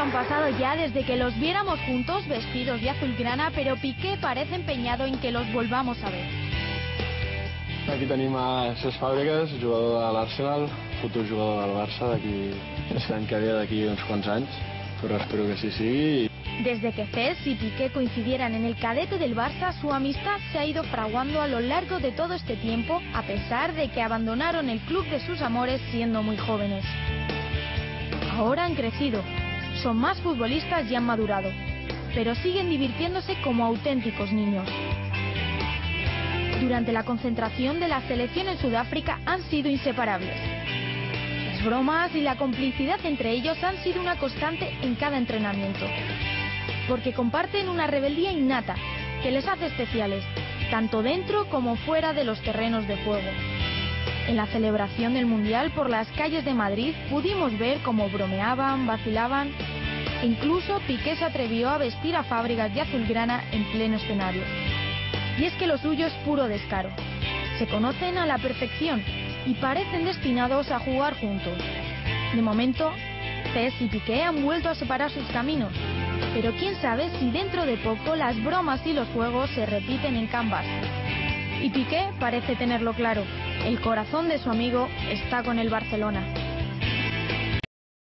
han pasado ya desde que los viéramos juntos vestidos de azulgrana, pero Piqué parece empeñado en que los volvamos a ver. Aquí tenim a Cesc Fàbregas, jugador de l'Arsenal, futur jugador del Barça d'aquí uns quants anys, però espero que sí sigui. Desde que Cesc y Piqué coincidieran en el cadete del Barça, su amistad se ha ido fraguando a lo largo de todo este tiempo, a pesar de que abandonaron el club de sus amores siendo muy jóvenes. Ahora han crecido, son más futbolistas y han madurado, pero siguen divirtiéndose como auténticos niños. Durante la concentración de la selección en Sudáfrica han sido inseparables. Las bromas y la complicidad entre ellos han sido una constante en cada entrenamiento, porque comparten una rebeldía innata que les hace especiales, tanto dentro como fuera de los terrenos de juego. En la celebración del Mundial por las calles de Madrid pudimos ver cómo bromeaban, vacilaban. Incluso Piqué se atrevió a vestir a Fábregas de azulgrana en pleno escenario. Y es que lo suyo es puro descaro. Se conocen a la perfección y parecen destinados a jugar juntos. De momento, Cesc y Piqué han vuelto a separar sus caminos, pero quién sabe si dentro de poco las bromas y los juegos se repiten en Can Barça. Y Piqué parece tenerlo claro, el corazón de su amigo está con el Barcelona.